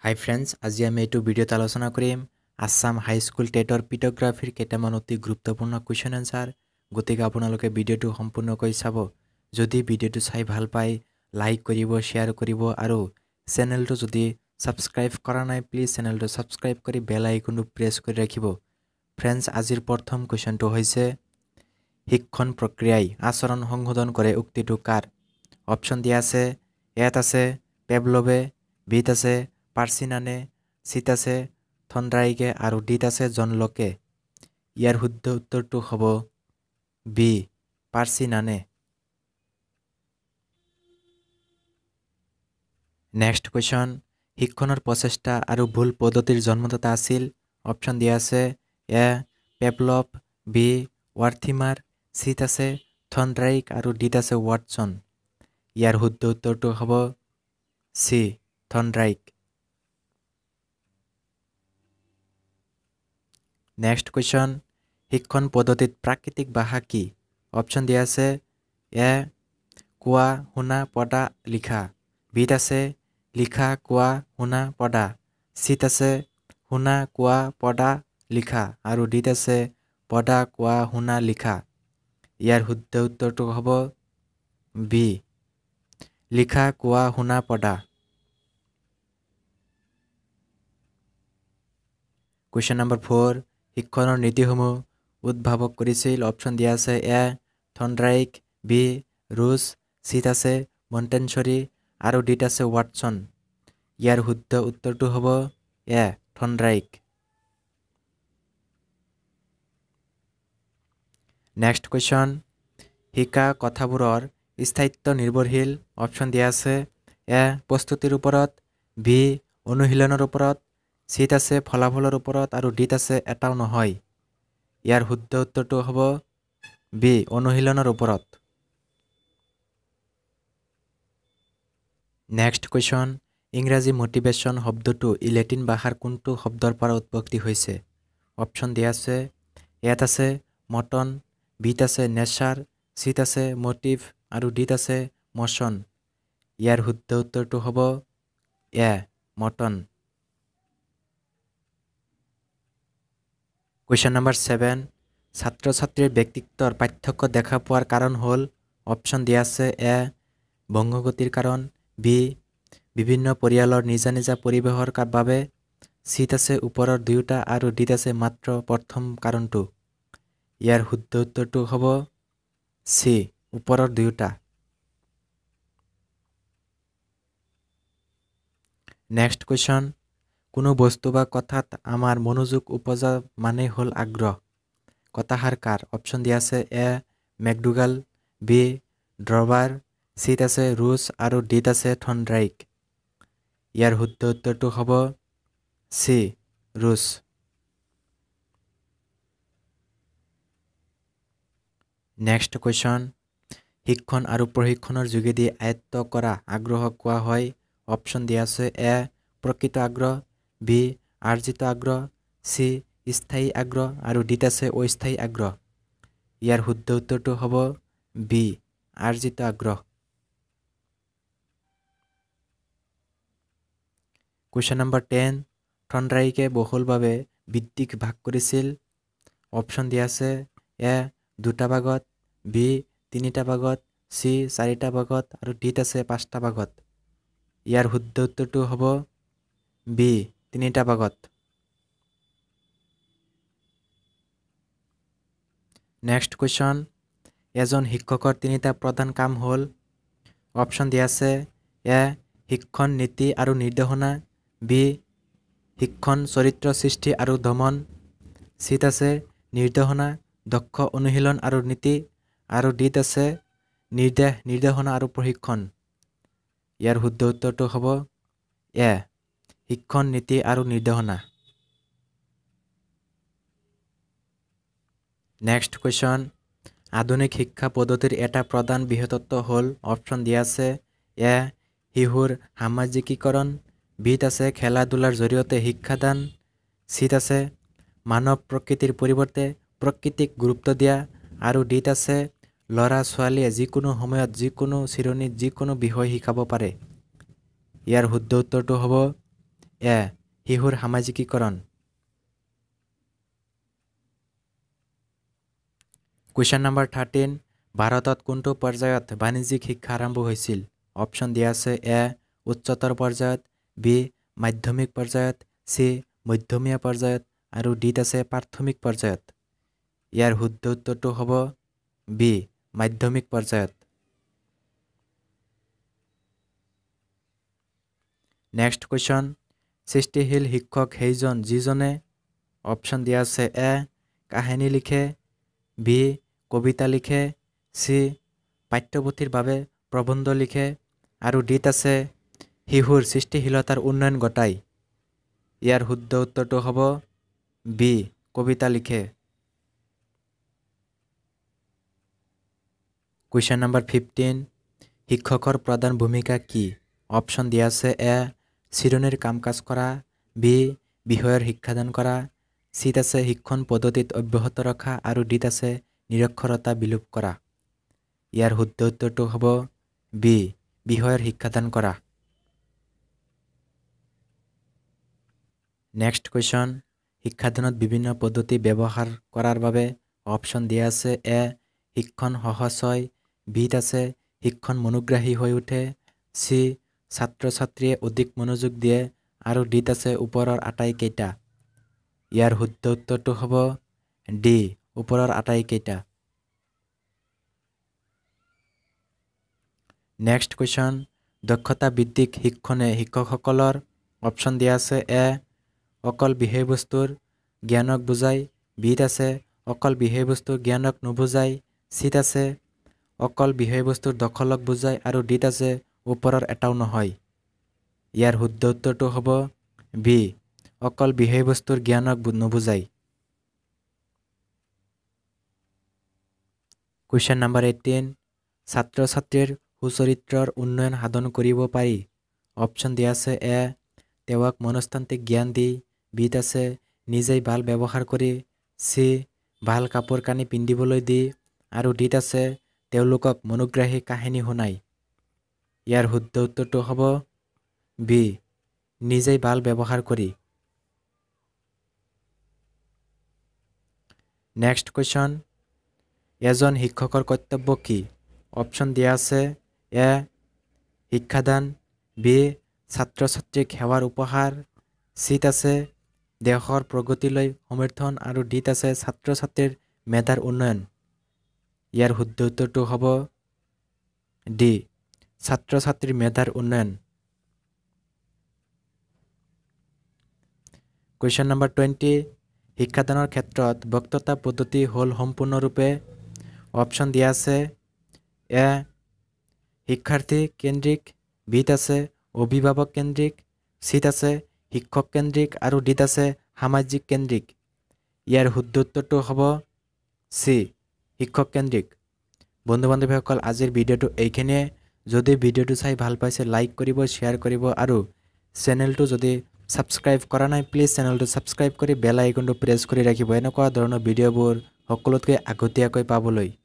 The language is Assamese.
হাই ফ্ৰেণ্ডছ, আজি আমি এইটো ভিডিঅ'ত আলোচনা কৰিম আছাম হাইস্কুল টেটৰ পিট'গ্ৰাফীৰ কেইটামান অতি গুৰুত্বপূৰ্ণ কুৱেশ্যন এনচাৰ। গতিকে আপোনালোকে ভিডিঅ'টো সম্পূৰ্ণকৈ চাব। যদি ভিডিঅ'টো চাই ভাল পায়, লাইক কৰিব, শ্বেয়াৰ কৰিব আৰু চেনেলটো যদি ছাবস্ক্ৰাইব কৰা নাই, প্লিজ চেনেলটো ছাবস্ক্ৰাইব কৰি বেল আইকনটো প্ৰেছ কৰি ৰাখিব। ফ্ৰেণ্ডছ, আজিৰ প্ৰথম কুৱেশ্যনটো হৈছে শিক্ষণ প্ৰক্ৰিয়াই আচৰণ সংশোধন কৰে উক্তিটো কাৰ? অপশ্যন দিয়া আছে, এত আছে পেভলভে, বিত আছে পাৰ্চিনানে, চিত আছে থৰ্নডাইকে আৰু ডিত আছে জন লকে। ইয়াৰ শুদ্ধ উত্তৰটো হ'ব বি, পাৰ্চিনানে। নেক্সট কুৱেশ্যন, শিক্ষণৰ প্ৰচেষ্টা আৰু ভুল পদ্ধতিৰ জন্মদাতা আছিল? অপশ্যন দিয়া আছে, এ পেভলভ, বি ৱাৰ্থিমাৰ, চিত আছে থৰ্নডাইক আৰু ডিত আছে ৱাটছন। ইয়াৰ শুদ্ধ উত্তৰটো হ'ব চি, থৰ্নডাইক। নেক্সট কুৱেশ্যন, শিক্ষণ পদ্ধতিত প্ৰাকৃতিক ভাষা কি? অপশ্যন দিয়া আছে, এ কোৱা শুনা পঢ়া লিখা, বিত আছে লিখা কোৱা শুনা পঢ়া, চিত আছে শুনা কোৱা পঢ়া লিখা আৰু ডিত আছে পঢ়া কোৱা শুনা লিখা। ইয়াৰ শুদ্ধ উত্তৰটো হ'ব বি, লিখা কোৱা শুনা পঢ়া। কুৱেশ্যন নম্বৰ 4, শিক্ষণৰ নীতিসমূহ উদ্ভাৱক কৰিছিল? অপশ্যন দিয়া আছে, এ থৰ্নডাইক, বি ৰুছ, চিত আছে মণ্টেছৰী আৰু ডিত আছে ৱাটছন। ইয়াৰ শুদ্ধ উত্তৰটো হ'ব এ থৰ্নডাইক। নেক্সট কুৱেশ্যন, শিকা কথাবোৰৰ স্থায়িত্ব নিৰ্ভৰশীল? অপশ্যন দিয়া আছে, এ প্ৰস্তুতিৰ ওপৰত, বি অনুশীলনৰ ওপৰত, চিত আছে ফলাফলৰ ওপৰত আৰু ডিত আছে এটাও নহয়। ইয়াৰ শুদ্ধ উত্তৰটো হ'ব বি, অনুশীলনৰ ওপৰত। নেক্সট কুৱেশ্যন, ইংৰাজী মটিভেশ্যন শব্দটো লেটিন ভাষাৰ কোনটো শব্দৰ পৰা উৎপত্তি হৈছে? অপশ্যন দিয়া আছে, এত আছে মটন, বিত আছে নেচাৰ, চিত আছে মটিভ আৰু ডিত আছে মচন। ইয়াৰ শুদ্ধ উত্তৰটো হ'ব এ মটন। কুৱেশ্যন নম্বৰ 7, ছাত্ৰ ছাত্ৰীৰ ব্যক্তিত্বৰ পাৰ্থক্য দেখা পোৱাৰ কাৰণ হ'ল? অপশ্যন দিয়া আছে, এ বংশগতিৰ কাৰণ, বি বিভিন্ন পৰিয়ালৰ নিজা নিজা পৰিৱেশৰ বাবে, চিত আছে ওপৰৰ দুয়োটা আৰু ডিত আছে মাত্ৰ প্ৰথম কাৰণটো। ইয়াৰ শুদ্ধ উত্তৰটো হ'ব চি, ওপৰৰ দুয়োটা। নেক্সট কুৱেশ্যন, কোনো বস্তু বা কথাত আমাৰ মনোযোগ উপজা মানে হ'ল আগ্ৰহ। কথাষাৰ কাৰ? অপশ্যন দিয়া আছে, এ মেকডুগাল, বি ড্ৰবাৰ, চিত আছে ৰুছ আৰু ডিত আছে থৰ্নডাইক। ইয়াৰ শুদ্ধ উত্তৰটো হ'ব চি, ৰুছ। নেক্সট কুৱেশ্যন, শিক্ষণ আৰু প্ৰশিক্ষণৰ যোগেদি আয়ত্ত কৰা আগ্ৰহক কোৱা হয়? অপশ্যন দিয়া আছে, এ প্ৰকৃত আগ্ৰহ, বি আৰ্জিত আগ্ৰহ, চি স্থায়ী আগ্ৰহ আৰু ডিত আছে অস্থায়ী আগ্ৰহ। ইয়াৰ শুদ্ধ উত্তৰটো হ'ব বি, আৰ্জিত আগ্ৰহ। কুৱেশ্যন নম্বৰ 10, থৰ্নডাইকে বহুলভাৱে বৃত্তিক ভাগ কৰিছিল? অপশ্যন দিয়া আছে, এ দুটা ভাগত, বি তিনিটা ভাগত, চি চাৰিটা ভাগত আৰু ডিত আছে 5টা ভাগত। ইয়াৰ শুদ্ধ উত্তৰটো হ'ব বি, তিনিটা ভাগত। নেক্সট কুৱেশ্যন, এজন শিক্ষকৰ 3টা প্ৰধান কাম হ'ল? অপশ্যন দিয়া আছে, এ শিক্ষণ নীতি আৰু নিৰ্দেশনা, বি শিক্ষণ চৰিত্ৰ সৃষ্টি আৰু দমন, চিত আছে নিৰ্দেশনা, দক্ষ অনুশীলন আৰু নীতি আৰু ডিত আছে নিৰ্দেশ, নিৰ্দেশনা আৰু প্ৰশিক্ষণ। ইয়াৰ শুদ্ধ উত্তৰটো হ'ব এ শিক্ষণ নীতি আৰু নিৰ্দেশনা। নেক্সট কুৱেশ্যন, আধুনিক শিক্ষা পদ্ধতিৰ এটা প্ৰধান বিশেষত্ব হ'ল? অপশ্যন দিয়া আছে, এ শিশুৰ সামাজিকীকৰণ, বিত আছে খেলা ধূলাৰ জৰিয়তে শিক্ষাদান, চিত আছে মানৱ প্ৰকৃতিৰ পৰিৱৰ্তে প্ৰকৃতিক গুৰুত্ব দিয়া আৰু ডিত আছে ল'ৰা ছোৱালীয়ে যিকোনো সময়ত যিকোনো শ্ৰেণীত যিকোনো বিষয় শিকাব পাৰে। ইয়াৰ শুদ্ধ উত্তৰটো হ'ব এ শিশুৰ সামাজিকীকৰণ। কুৱেশ্যন নম্বৰ 13 ভাৰতত কোনটো পৰ্যায়ত বাণিজ্যিক শিক্ষা আৰম্ভ হৈছিল? অপশ্যন দিয়া আছে এ উচ্চতৰ পৰ্যায়ত, বি মাধ্যমিক পৰ্যায়ত, চি মধ্যমীয়া পৰ্যায়ত আৰু ডিত আছে প্ৰাথমিক পৰ্যায়ত। ইয়াৰ শুদ্ধ উত্তৰটো হ'ব বি মাধ্যমিক পৰ্যায়ত। নেক্সট কুৱেশ্যন সৃষ্টিশীল শিক্ষক সেইজন যিজনে অপশ্যন দিয়া আছে এ কাহিনী লিখে, বি কবিতা লিখে, চি পাঠ্যপুথিৰ বাবে প্ৰবন্ধ লিখে আৰু ডিত আছে শিশুৰ সৃষ্টিশীলতাৰ উন্নয়ন ঘটায়। ইয়াৰ শুদ্ধ উত্তৰটো হ'ব বি কবিতা লিখে। কুৱেশ্যন নম্বৰ 15 শিক্ষকৰ প্ৰধান ভূমিকা কি? অপশ্যন দিয়া আছে এ চিৰণীৰ কাম কাজ কৰা, বি বিষয়ৰ শিক্ষাদান কৰা, চিত আছে শিক্ষণ পদ্ধতিত অব্যাহত ৰখা আৰু ডিত আছে নিৰক্ষৰতা বিলোপ কৰা। ইয়াৰ শুদ্ধ উত্তৰটো হ'ব বি বিষয়ৰ শিক্ষাদান কৰা। নেক্সট কুৱেশ্যন শিক্ষাদানত বিভিন্ন পদ্ধতি ব্যৱহাৰ কৰাৰ বাবে অপশ্যন দিয়া আছে এ শিক্ষণ সহজ হয়, বিত আছে শিক্ষণ মনোগ্ৰাহী হৈ উঠে, চি ছাত্ৰ ছাত্ৰীয়ে অধিক মনোযোগ দিয়ে আৰু ডিত আছে ওপৰৰ আটাইকেইটা। ইয়াৰ শুদ্ধ উত্তৰটো হ'ব ডি ওপৰৰ আটাইকেইটা। নেক্সট কুৱেশ্যন দক্ষতা ভিত্তিক শিক্ষণে শিক্ষকসকলৰ অপশ্যন দিয়া আছে এ অকল বিষয়বস্তুৰ জ্ঞানক বুজায়, বিত আছে অকল বিষয়বস্তুৰ জ্ঞানক নুবুজায়, চিত আছে অকল বিষয়বস্তুৰ দখলক বুজায় আৰু ডিত আছে ওপৰৰ এটাও নহয়। ইয়াৰ শুদ্ধ উত্তৰটো হ'ব বি অকল বিষয়বস্তুৰ জ্ঞানক নুবুজায়। কুৱেশ্যন নম্বৰ 18 ছাত্ৰ ছাত্ৰীৰ সুচৰিত্ৰৰ উন্নয়ন সাধন কৰিব পাৰি। অপশ্যন দিয়া আছে এ তেওঁক মনস্তান্ত্ৰিক জ্ঞান দি, বিত আছে নিজেই ভাল ব্যৱহাৰ কৰি, চি ভাল কাপোৰ কানি পিন্ধিবলৈ দি আৰু ডিত আছে তেওঁলোকক মনোগ্ৰাহী কাহিনী শুনাই। ইয়াৰ শুদ্ধ উত্তৰটো হ'ব বি নিজেই ভাল ব্যৱহাৰ কৰি। নেক্সট কুৱেশ্যন এজন শিক্ষকৰ কৰ্তব্য কি? অপশ্যন দিয়া আছে এ শিক্ষাদান, বি ছাত্ৰ ছাত্ৰীক সেৱাৰ উপহাৰ, চিত আছে দেশৰ প্ৰগতিলৈ সমৰ্থন আৰু ডিত আছে ছাত্ৰ ছাত্ৰীৰ মেধাৰ উন্নয়ন। ইয়াৰ শুদ্ধ উত্তৰটো হ'ব ডি ছাত্ৰ ছাত্ৰীৰ মেধাৰ উন্নয়ন। কুৱেশ্যন নম্বৰ 20 শিক্ষাদানৰ ক্ষেত্ৰত বক্তৃতা পদ্ধতি হ'ল সম্পূৰ্ণৰূপে। অপশ্যন দিয়া আছে এ শিক্ষাৰ্থী কেন্দ্ৰিক, বিত আছে অভিভাৱক কেন্দ্ৰিক, চিত আছে শিক্ষক কেন্দ্ৰিক আৰু ডিত আছে সামাজিক কেন্দ্ৰিক। ইয়াৰ শুদ্ধ উত্তৰটো হ'ব চি শিক্ষক কেন্দ্ৰিক। বন্ধু বান্ধৱীসকল আজিৰ ভিডিঅ'টো এইখিনিয়ে। যদি ভিডিঅ'টো চাই ভাল পাইছে লাইক কৰিব, শ্বেয়াৰ কৰিব আৰু চেনেলটো যদি ছাবস্ক্ৰাইব কৰা নাই প্লিজ চেনেলটো ছাবস্ক্ৰাইব কৰি বেল আইকনটো প্ৰেছ কৰি ৰাখিব এনেকুৱা ধৰণৰ ভিডিঅ'বোৰ সকলোতকৈ আগতীয়াকৈ পাবলৈ।